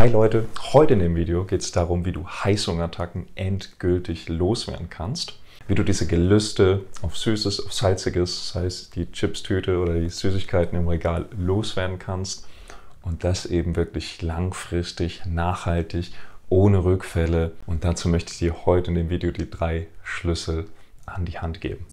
Hi Leute, heute in dem Video geht es darum, wie du Heißhungerattacken endgültig loswerden kannst. Wie du diese Gelüste auf Süßes, auf Salziges, sei es die Chipstüte oder die Süßigkeiten im Regal, loswerden kannst. Und das eben wirklich langfristig, nachhaltig, ohne Rückfälle. Und dazu möchte ich dir heute in dem Video die 3 Schlüssel an die Hand geben.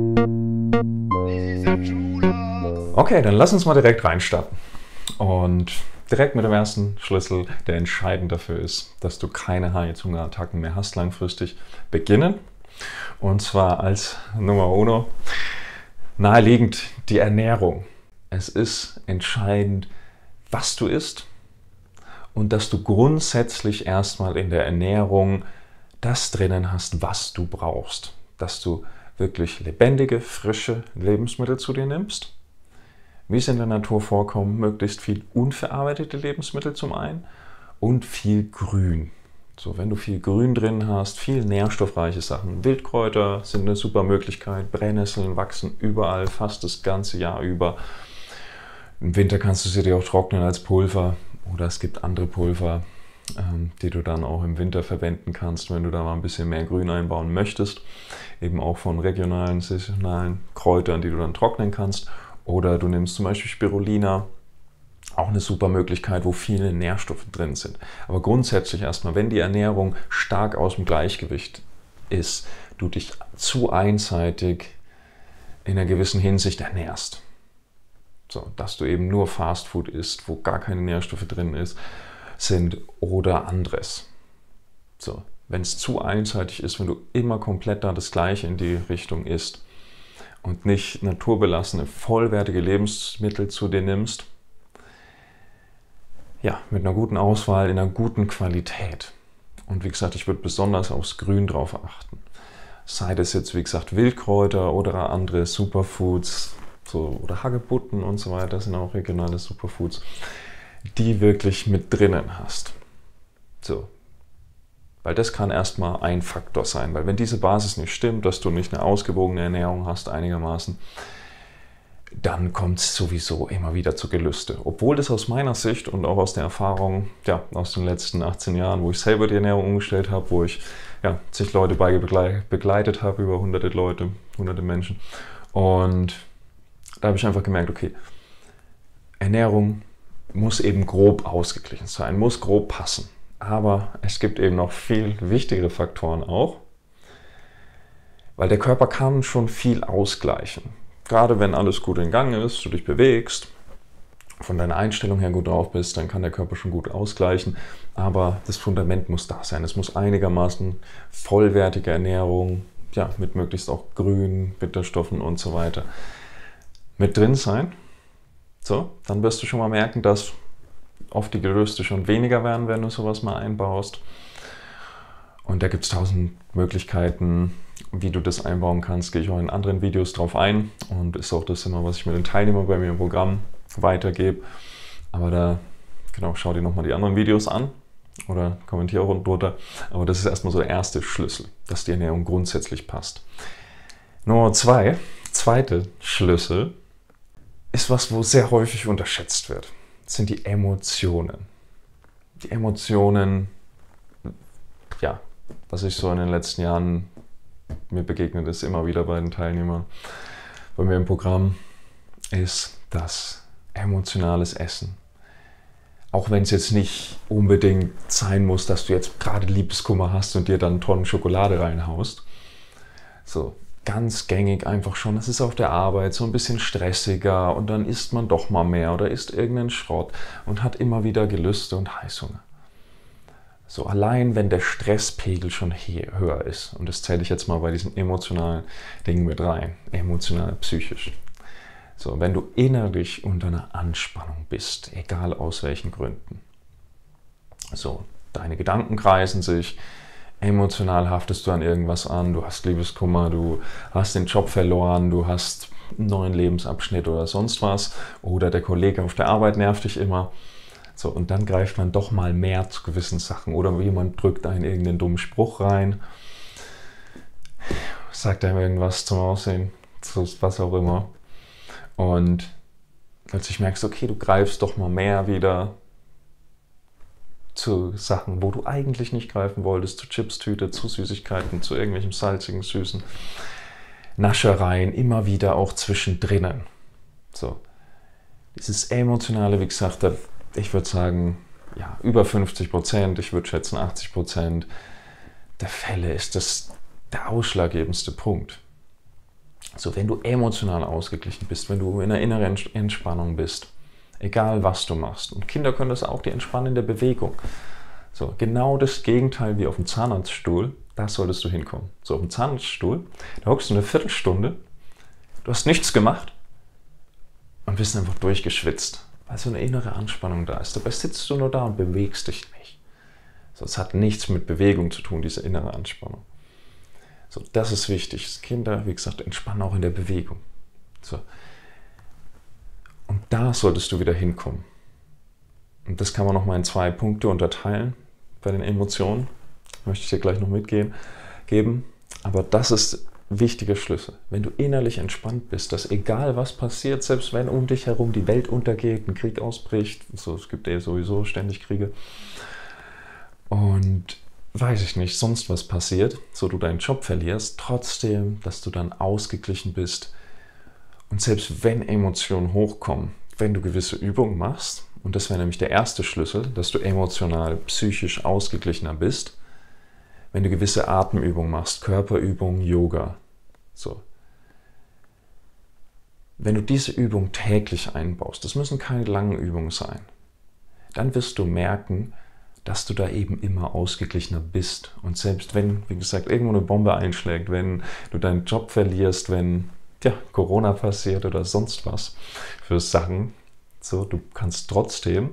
Okay, dann lass uns mal direkt reinstarten. Und direkt mit dem ersten Schlüssel, der entscheidend dafür ist, dass du keine Heißhungerattacken mehr hast langfristig, beginnen. Und zwar als Nummer 1 naheliegend die Ernährung. Es ist entscheidend, was du isst und dass du grundsätzlich erstmal in der Ernährung das drinnen hast, was du brauchst. Dass du wirklich lebendige, frische Lebensmittel zu dir nimmst, wie es in der Natur vorkommt, möglichst viel unverarbeitete Lebensmittel zum einen und viel Grün. So, wenn du viel Grün drin hast, viel nährstoffreiche Sachen. Wildkräuter sind eine super Möglichkeit, Brennnesseln wachsen überall, fast das ganze Jahr über. Im Winter kannst du sie dir auch trocknen als Pulver oder es gibt andere Pulver, die du dann auch im Winter verwenden kannst, wenn du da mal ein bisschen mehr Grün einbauen möchtest. Eben auch von regionalen, saisonalen Kräutern, die du dann trocknen kannst. Oder du nimmst zum Beispiel Spirulina, auch eine super Möglichkeit, wo viele Nährstoffe drin sind. Aber grundsätzlich erstmal, wenn die Ernährung stark aus dem Gleichgewicht ist, du dich zu einseitig in einer gewissen Hinsicht ernährst. So, dass du eben nur Fastfood isst, wo gar keine Nährstoffe drin sind oder anderes. So, wenn es zu einseitig ist, wenn du immer komplett da das Gleiche in die Richtung isst und nicht naturbelassene, vollwertige Lebensmittel zu dir nimmst, ja, mit einer guten Auswahl, in einer guten Qualität. Und wie gesagt, ich würde besonders aufs Grün drauf achten. Sei das jetzt, wie gesagt, Wildkräuter oder andere Superfoods, so, oder Hagebutten und so weiter, sind auch regionale Superfoods, die wirklich mit drinnen hast. So. Weil das kann erstmal ein Faktor sein, weil wenn diese Basis nicht stimmt, dass du nicht eine ausgewogene Ernährung hast einigermaßen, dann kommt es sowieso immer wieder zu Gelüste. Obwohl das aus meiner Sicht und auch aus der Erfahrung, ja, aus den letzten 18 Jahren, wo ich selber die Ernährung umgestellt habe, wo ich ja, zig Leute begleitet habe, über hunderte Leute, hunderte Menschen. Und da habe ich einfach gemerkt, okay, Ernährung muss eben grob ausgeglichen sein, muss grob passen. Aber es gibt eben noch viel wichtigere Faktoren auch, weil der Körper kann schon viel ausgleichen. Gerade wenn alles gut in Gang ist, du dich bewegst, von deiner Einstellung her gut drauf bist, dann kann der Körper schon gut ausgleichen. Aber das Fundament muss da sein. Es muss einigermaßen vollwertige Ernährung, ja, mit möglichst auch Grün, Bitterstoffen und so weiter mit drin sein. So, dann wirst du schon mal merken, dass oft die Gelüste schon weniger werden, wenn du sowas mal einbaust. Und da gibt es 1000 Möglichkeiten, wie du das einbauen kannst. Gehe ich auch in anderen Videos drauf ein und ist auch das immer, was ich mit den Teilnehmern bei mir im Programm weitergebe. Aber da, genau, schau dir nochmal die anderen Videos an oder kommentiere auch unten drunter. Aber das ist erstmal so der erste Schlüssel, dass die Ernährung grundsätzlich passt. Nummer 2, zweite Schlüssel, ist was, wo sehr häufig unterschätzt wird. Das sind die Emotionen. Die Emotionen, ja, was ich so in den letzten Jahren mir begegnet ist, immer wieder bei den Teilnehmern bei mir im Programm, ist das emotionales Essen. Auch wenn es jetzt nicht unbedingt sein muss, dass du jetzt gerade Liebeskummer hast und dir dann Tonnen Schokolade reinhaust. So, ganz gängig einfach schon, es ist auf der Arbeit so ein bisschen stressiger und dann isst man doch mal mehr oder isst irgendeinen Schrott und hat immer wieder Gelüste und Heißhunger. So, allein wenn der Stresspegel schon höher ist, und das zähle ich jetzt mal bei diesen emotionalen Dingen mit rein, emotional, psychisch. So, wenn du innerlich unter einer Anspannung bist, egal aus welchen Gründen. So, deine Gedanken kreisen sich, emotional haftest du an irgendwas an, du hast Liebeskummer, du hast den Job verloren, du hast einen neuen Lebensabschnitt oder sonst was, oder der Kollege auf der Arbeit nervt dich immer. So, und dann greift man doch mal mehr zu gewissen Sachen oder jemand drückt einen irgendeinen dummen Spruch rein, sagt einem irgendwas zum Aussehen, was auch immer. Und plötzlich merkst du, okay, du greifst doch mal mehr wieder zu Sachen, wo du eigentlich nicht greifen wolltest, zu Chipstüte, zu Süßigkeiten, zu irgendwelchem salzigen, süßen Naschereien, immer wieder auch zwischendrin. So. Dieses Emotionale, wie gesagt, ich würde sagen, ja, über 50%, ich würde schätzen 80% der Fälle ist das der ausschlaggebendste Punkt. So, wenn du emotional ausgeglichen bist, wenn du in einer inneren Entspannung bist, egal was du machst, und Kinder können das auch, die entspannen in der Bewegung. So, genau das Gegenteil wie auf dem Zahnarztstuhl, da solltest du hinkommen. So, auf dem Zahnarztstuhl, da hockst du eine Viertelstunde, du hast nichts gemacht und bist einfach durchgeschwitzt, weil so eine innere Anspannung da ist. Dabei sitzt du nur da und bewegst dich nicht. So, es hat nichts mit Bewegung zu tun, diese innere Anspannung. So, das ist wichtig. Kinder, wie gesagt, entspannen auch in der Bewegung. So. Und da solltest du wieder hinkommen. Und das kann man nochmal in 2 Punkte unterteilen bei den Emotionen. Möchte ich dir gleich noch mitgeben. Aber das ist ein wichtiger Schlüssel. Wenn du innerlich entspannt bist, dass egal was passiert, selbst wenn um dich herum die Welt untergeht, ein Krieg ausbricht, so, es gibt ja sowieso ständig Kriege, und weiß ich nicht, sonst was passiert, so du deinen Job verlierst, trotzdem, dass du dann ausgeglichen bist. Und selbst wenn Emotionen hochkommen, wenn du gewisse Übungen machst, und das wäre nämlich der erste Schlüssel, dass du emotional, psychisch ausgeglichener bist, wenn du gewisse Atemübungen machst, Körperübungen, Yoga, so. Wenn du diese Übung täglich einbaust, das müssen keine langen Übungen sein, dann wirst du merken, dass du da eben immer ausgeglichener bist. Und selbst wenn, wie gesagt, irgendwo eine Bombe einschlägt, wenn du deinen Job verlierst, wenn ja, Corona passiert oder sonst was für Sachen, so, du kannst trotzdem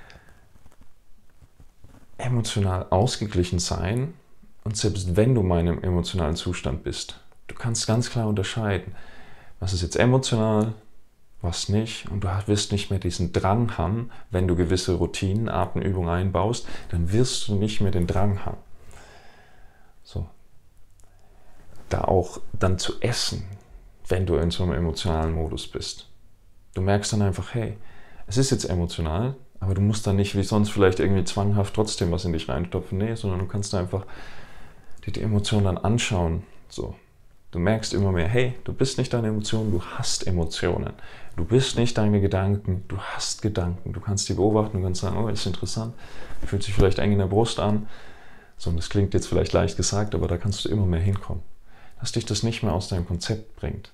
emotional ausgeglichen sein. Und selbst wenn du mal in einem emotionalen Zustand bist, du kannst ganz klar unterscheiden, was ist jetzt emotional, was nicht, und du wirst nicht mehr diesen Drang haben, wenn du gewisse Routinen, Atemübungen einbaust, dann wirst du nicht mehr den Drang haben. So. Da auch dann zu essen, wenn du in so einem emotionalen Modus bist. Du merkst dann einfach, hey, es ist jetzt emotional, aber du musst dann nicht wie sonst vielleicht irgendwie zwanghaft trotzdem was in dich reinstopfen, nee, sondern du kannst einfach dir die Emotionen dann anschauen, so. Du merkst immer mehr, hey, du bist nicht deine Emotionen, du hast Emotionen. Du bist nicht deine Gedanken, du hast Gedanken. Du kannst die beobachten, du kannst sagen, oh, das ist interessant, fühlt sich vielleicht eng in der Brust an. So, und das klingt jetzt vielleicht leicht gesagt, aber da kannst du immer mehr hinkommen. Dass dich das nicht mehr aus deinem Konzept bringt.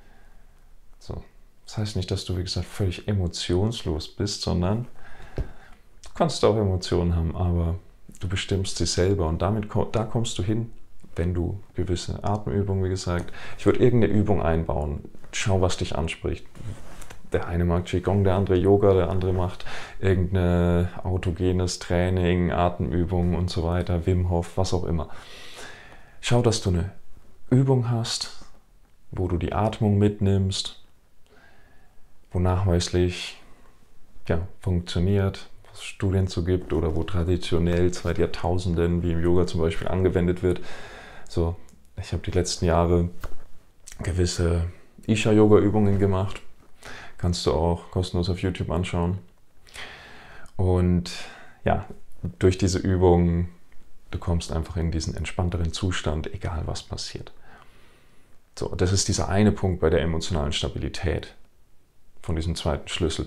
So. Das heißt nicht, dass du, wie gesagt, völlig emotionslos bist, sondern du kannst auch Emotionen haben, aber du bestimmst sie selber und da kommst du hin, wenn du gewisse Atemübungen, wie gesagt, ich würde irgendeine Übung einbauen, schau, was dich anspricht. Der eine mag Qigong, der andere Yoga, der andere macht irgendein autogenes Training, Atemübungen und so weiter, Wim Hof, was auch immer. Schau, dass du eine Übung hast, wo du die Atmung mitnimmst, wo nachweislich ja, funktioniert, was es Studien zu gibt oder wo traditionell seit Jahrtausenden, wie im Yoga zum Beispiel, angewendet wird. So, ich habe die letzten Jahre gewisse Isha-Yoga-Übungen gemacht. Kannst du auch kostenlos auf YouTube anschauen. Und ja, durch diese Übungen, du kommst einfach in diesen entspannteren Zustand, egal was passiert. So, das ist dieser eine Punkt bei der emotionalen Stabilität von diesem zweiten Schlüssel.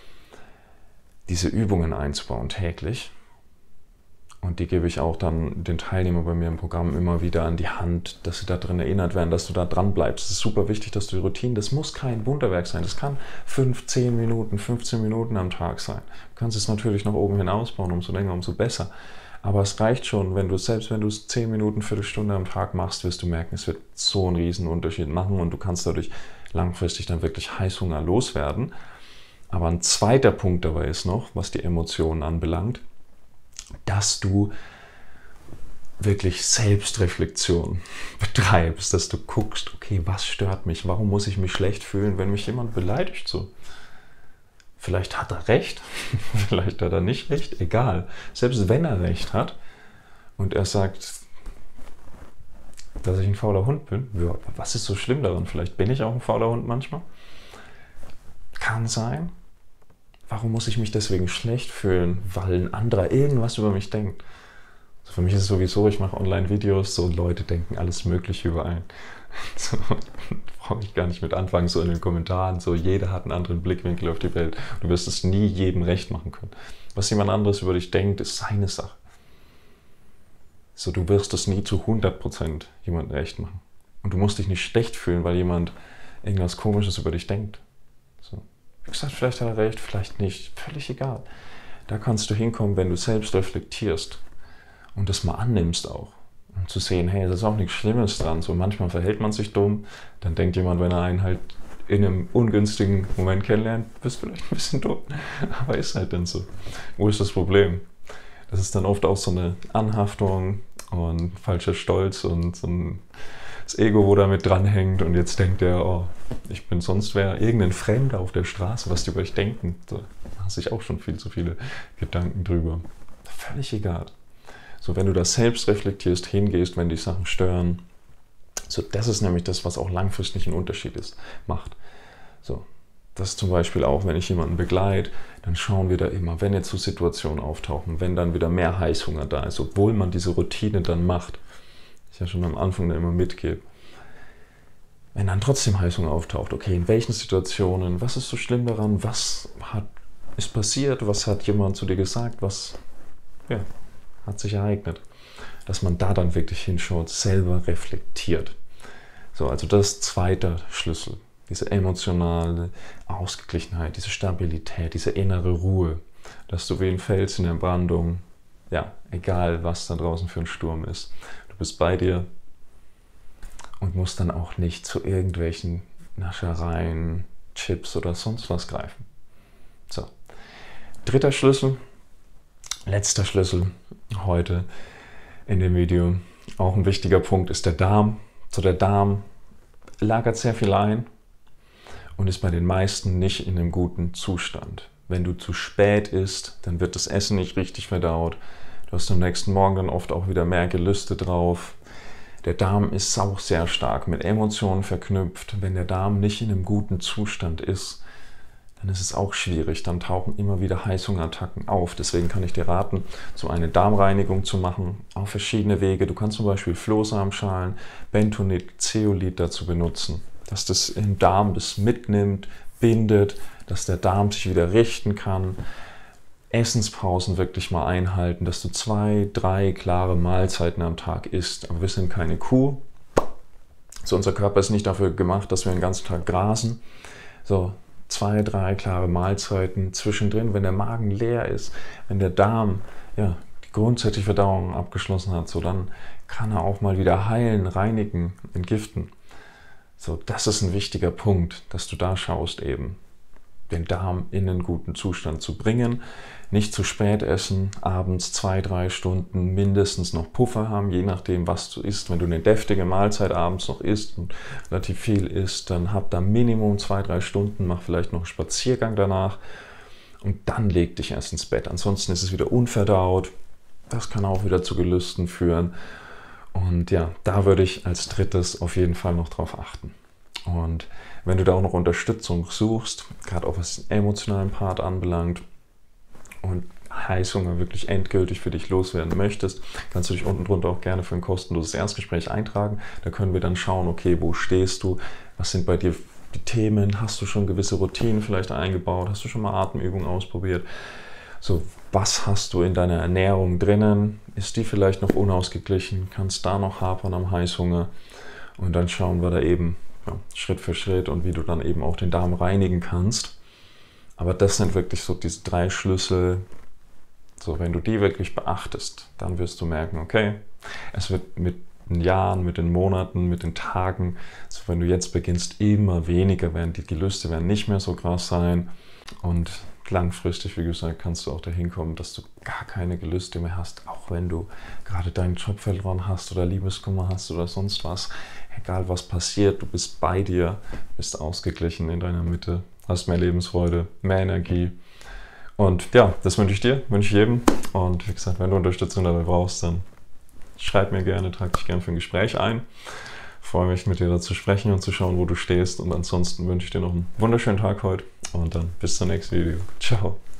Diese Übungen einzubauen täglich. Und die gebe ich auch dann den Teilnehmern bei mir im Programm immer wieder an die Hand, dass sie da drin erinnert werden, dass du da dran bleibst. Es ist super wichtig, dass du die Routine, das muss kein Wunderwerk sein, das kann 5, 10 Minuten, 15 Minuten am Tag sein. Du kannst es natürlich nach oben hin ausbauen, umso länger, umso besser. Aber es reicht schon, selbst wenn du es 10 Minuten, Viertelstunde am Tag machst, wirst du merken, es wird so einen riesen Unterschied machen und du kannst dadurch langfristig dann wirklich Heißhunger loswerden. Aber ein zweiter Punkt dabei ist noch, was die Emotionen anbelangt, dass du wirklich Selbstreflexion betreibst, dass du guckst, okay, was stört mich, warum muss ich mich schlecht fühlen, wenn mich jemand beleidigt so. Vielleicht hat er recht, vielleicht hat er nicht recht, egal. Selbst wenn er recht hat und er sagt, dass ich ein fauler Hund bin, ja, was ist so schlimm daran? Vielleicht bin ich auch ein fauler Hund manchmal. Kann sein. warum muss ich mich deswegen schlecht fühlen, weil ein anderer irgendwas über mich denkt? Also für mich ist es sowieso, ich mache Online-Videos, so Leute denken alles Mögliche über einen. So, brauche ich gar nicht mit anfangen, so in den Kommentaren, so jeder hat einen anderen Blickwinkel auf die Welt. Du wirst es nie jedem recht machen können. Was jemand anderes über dich denkt, ist seine Sache. So, du wirst es nie zu 100% jemandem recht machen. Und du musst dich nicht schlecht fühlen, weil jemand irgendwas Komisches über dich denkt. So. Wie gesagt, vielleicht hat er recht, vielleicht nicht, völlig egal. Da kannst du hinkommen, wenn du selbst reflektierst und das mal annimmst auch. Um zu sehen, hey, da ist auch nichts Schlimmes dran. So manchmal verhält man sich dumm, dann denkt jemand, wenn er einen halt in einem ungünstigen Moment kennenlernt, bist du vielleicht ein bisschen dumm. Aber ist halt dann so. Wo ist das Problem? Das ist dann oft auch so eine Anhaftung und falscher Stolz und so das Ego, wo da mit dranhängt und jetzt denkt er, oh, ich bin sonst wer, irgendein Fremder auf der Straße, was die über dich denken. Da macht sich auch schon viel zu viele Gedanken drüber. Völlig egal. So, wenn du das selbst reflektierst, hingehst, wenn dich Sachen stören, so, das ist nämlich das, was auch langfristig einen Unterschied macht. So, das ist zum Beispiel auch, wenn ich jemanden begleite, dann schauen wir da immer, wenn jetzt so Situationen auftauchen, wenn dann wieder mehr Heißhunger da ist, obwohl man diese Routine dann macht, ich ja schon am Anfang da immer mitgebe, wenn dann trotzdem Heißhunger auftaucht, okay, in welchen Situationen, was ist so schlimm daran, was ist passiert, was hat jemand zu dir gesagt, was hat sich ereignet, dass man da dann wirklich hinschaut, selber reflektiert. So, also das ist zweiter Schlüssel. Diese emotionale Ausgeglichenheit, diese Stabilität, diese innere Ruhe, dass du wie ein Fels in der Brandung, ja, egal was da draußen für ein Sturm ist, du bist bei dir und musst dann auch nicht zu irgendwelchen Naschereien, Chips oder sonst was greifen. So, dritter Schlüssel, letzter Schlüssel heute in dem Video, auch ein wichtiger Punkt, ist der Darm. So, der Darm lagert sehr viel ein und ist bei den meisten nicht in einem guten Zustand. Wenn du zu spät isst, dann wird das Essen nicht richtig verdaut. Du hast am nächsten Morgen dann oft auch wieder mehr Gelüste drauf. Der Darm ist auch sehr stark mit Emotionen verknüpft. Wenn der Darm nicht in einem guten Zustand ist, dann ist es auch schwierig. Dann tauchen immer wieder Heißhungerattacken auf. Deswegen kann ich dir raten, so eine Darmreinigung zu machen, auf verschiedene Wege. Du kannst zum Beispiel Flohsamenschalen, Bentonit, Zeolit dazu benutzen, dass das im Darm das mitnimmt, bindet, dass der Darm sich wieder richten kann. Essenspausen wirklich mal einhalten, dass du 2, 3 klare Mahlzeiten am Tag isst. Aber wir sind keine Kuh. So, unser Körper ist nicht dafür gemacht, dass wir den ganzen Tag grasen. So, 2, 3 klare Mahlzeiten zwischendrin, wenn der Magen leer ist, wenn der Darm die grundsätzliche Verdauung abgeschlossen hat, so dann kann er auch mal wieder heilen, reinigen, entgiften. So, das ist ein wichtiger Punkt, dass du da schaust eben, den Darm in einen guten Zustand zu bringen. Nicht zu spät essen, abends 2, 3 Stunden mindestens noch Puffer haben, je nachdem, was du isst. Wenn du eine deftige Mahlzeit abends noch isst und relativ viel isst, dann hab da Minimum 2, 3 Stunden, mach vielleicht noch einen Spaziergang danach und dann leg dich erst ins Bett. Ansonsten ist es wieder unverdaut, das kann auch wieder zu Gelüsten führen. Und ja, da würde ich als drittes auf jeden Fall noch drauf achten. Und wenn du da auch noch Unterstützung suchst, gerade auch was den emotionalen Part anbelangt und Heißhunger wirklich endgültig für dich loswerden möchtest, kannst du dich unten drunter auch gerne für ein kostenloses Erstgespräch eintragen. Da können wir dann schauen, okay, wo stehst du, was sind bei dir die Themen, hast du schon gewisse Routinen vielleicht eingebaut, hast du schon mal Atemübungen ausprobiert, so, was hast du in deiner Ernährung drinnen, ist die vielleicht noch unausgeglichen, kannst da noch hapern am Heißhunger und dann schauen wir da eben Schritt für Schritt und wie du dann eben auch den Darm reinigen kannst. Aber das sind wirklich so diese 3 Schlüssel. So, wenn du die wirklich beachtest, dann wirst du merken, okay, es wird mit den Jahren, mit den Monaten, mit den Tagen, so wenn du jetzt beginnst, immer weniger werden. Die Gelüste werden nicht mehr so krass sein und langfristig, wie gesagt, kannst du auch dahin kommen, dass du gar keine Gelüste mehr hast, auch wenn du gerade deinen Job verloren hast oder Liebeskummer hast oder sonst was. Egal was passiert, du bist bei dir, bist ausgeglichen in deiner Mitte, hast mehr Lebensfreude, mehr Energie. Und ja, das wünsche ich dir, wünsche ich jedem. Und wie gesagt, wenn du Unterstützung dabei brauchst, dann schreib mir gerne, trag dich gerne für ein Gespräch ein. Freue mich, mit dir da zu sprechen und zu schauen, wo du stehst. Und ansonsten wünsche ich dir noch einen wunderschönen Tag heute und dann bis zum nächsten Video. Ciao.